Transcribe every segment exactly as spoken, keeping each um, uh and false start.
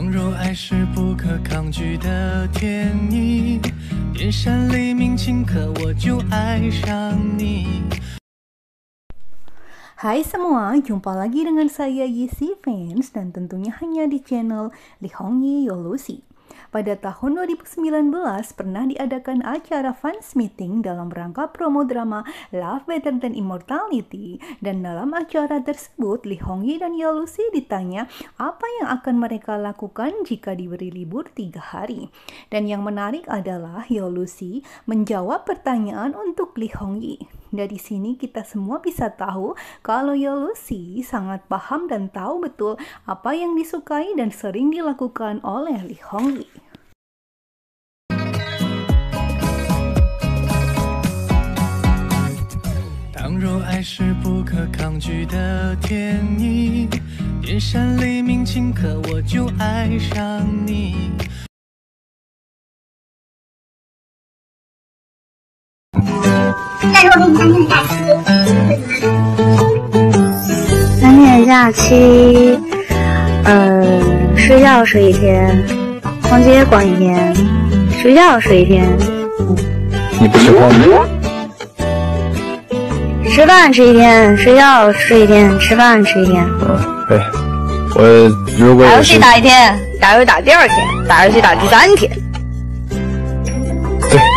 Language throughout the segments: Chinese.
倘若爱是不可抗拒的天意，电闪雷鸣顷刻我就爱上你。 Hai semua, jumpa lagi dengan saya Yesi Fans dan tentunya hanya di channel Lee Hong Yi Yo Lucy. Pada tahun dua ribu sembilan belas pernah diadakan acara fans meeting dalam rangka promo drama Love Better Than Immortality, dan dalam acara tersebut Lee Hong Yi dan Yo Lucy ditanya apa yang akan mereka lakukan jika diberi libur tiga hari. Dan yang menarik adalah Yo Lucy menjawab pertanyaan untuk Lee Hong Yi. Dari sini kita semua bisa tahu kalau Yo Lucy sangat paham dan tahu betul apa yang disukai dan sering dilakukan oleh Lee Hong Yi. 倘若爱是不可抗拒的天意，电闪雷鸣顷刻我就爱上你。 但是我给你三天假期，三天假期，呃，睡觉睡一天，逛街逛一天，睡觉睡一天。 你不是逛街？ 吃饭吃一天，睡觉睡一天，吃饭吃一天。 嗯，对，我如果打游戏打一天，打游戏打第二天，打游戏打第三天。 对。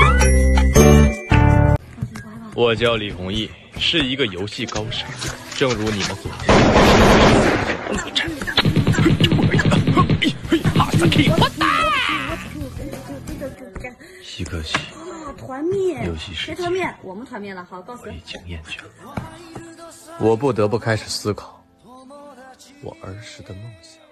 我叫李弘毅，是一个游戏高手，正如你们所见。西可喜， 团灭， 游戏世界， 谁团灭？我们团灭了。好，告诉我已经厌倦了，我不得不开始思考我儿时的梦想。